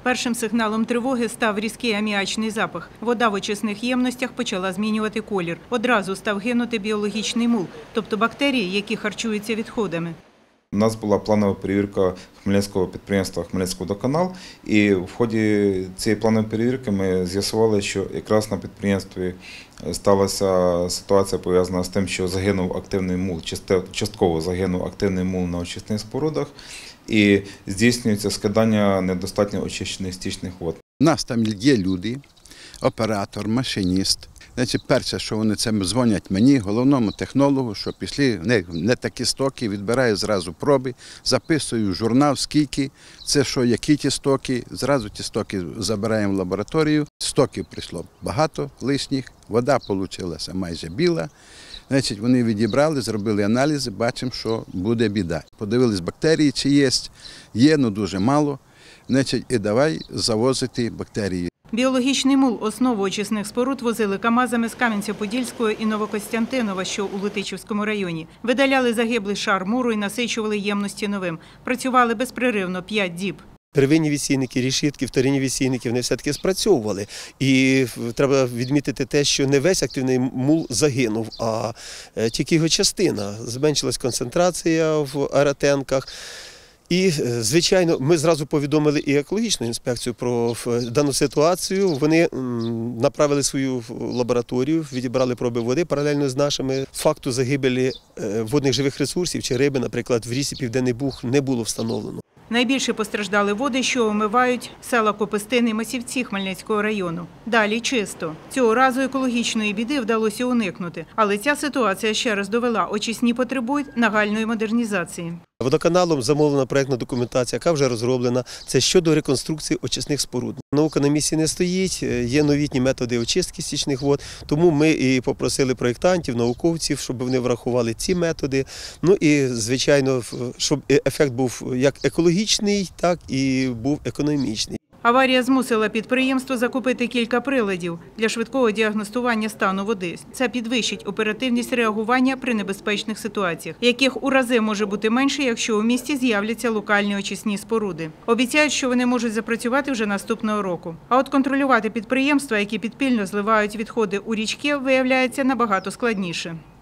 Першим сигналом тривоги став різкий аміачний запах. Вода в очисних ємностях почала змінювати колір. Одразу став гинути біологічний мул, тобто бактерії, які харчуються відходами. У нас була планова перевірка хмельницького підприємства «Хмельницькводоканал», і в ході цієї планової перевірки ми з'ясували, що якраз на підприємстві сталася ситуація пов'язана з тим, що загинув активний мул, частково загинув активний мул на очисних спорудах і здійснюється скидання недостатньо очищених стічних вод. У нас там є люди, оператор, машиніст. Перше, що вони це дзвонять мені, головному технологу, що пішли не такі стоки, відбираю зразу проби, записую в журнал, скільки, це що, які ті стоки, зразу ті стоки забираємо в лабораторію. Стоків прийшло багато лишніх, вода вийшла майже біла. Вони відібрали, зробили аналізи, бачимо, що буде біда. Подивились бактерії, чи є, але дуже мало, і давай завозити бактерії. Біологічний мул – основу очисних споруд возили КАМАЗами з Кам'янця-Подільського і Новокостянтинова, що у Летичівському районі. Видаляли загиблий шар муру і насичували ємності новим. Працювали безперервно 5 діб. Первинні відсійники, решітки, вторинні відсійники, вони все-таки спрацьовували. І треба відмітити те, що не весь активний мул загинув, а тільки його частина. Зменшилась концентрація в аеротенках. І, звичайно, ми зразу повідомили і екологічну інспекцію про дану ситуацію. Вони направили свою лабораторію, відібрали проби води паралельно з нашими. Факту загибелі водних живих ресурсів чи риби, наприклад, в річці Південний Буг не було встановлено. Найбільше постраждали води, що омивають села Копистин і Масівці Хмельницького району. Далі чисто. Цього разу екологічної біди вдалося уникнути. Але ця ситуація ще раз довела, очисні потребують нагальної модернізації. Водоканалом замовлена проєктна документація, яка вже розроблена. Це щодо реконструкції очисних споруд. Наука на місці не стоїть, є новітні методи очистки стічних вод, тому ми і попросили проєктантів, науковців, щоб вони врахували ці методи. Ну і, звичайно, щоб ефект був як екологічний, так і був економічний. Аварія змусила підприємство закупити кілька приладів для швидкого діагностування стану води. Це підвищить оперативність реагування при небезпечних ситуаціях, яких у рази може бути менше, якщо у місті з'являться локальні очисні споруди. Обіцяють, що вони можуть запрацювати вже наступного року. А от контролювати підприємства, які підпільно зливають відходи у річки, виявляється набагато складніше.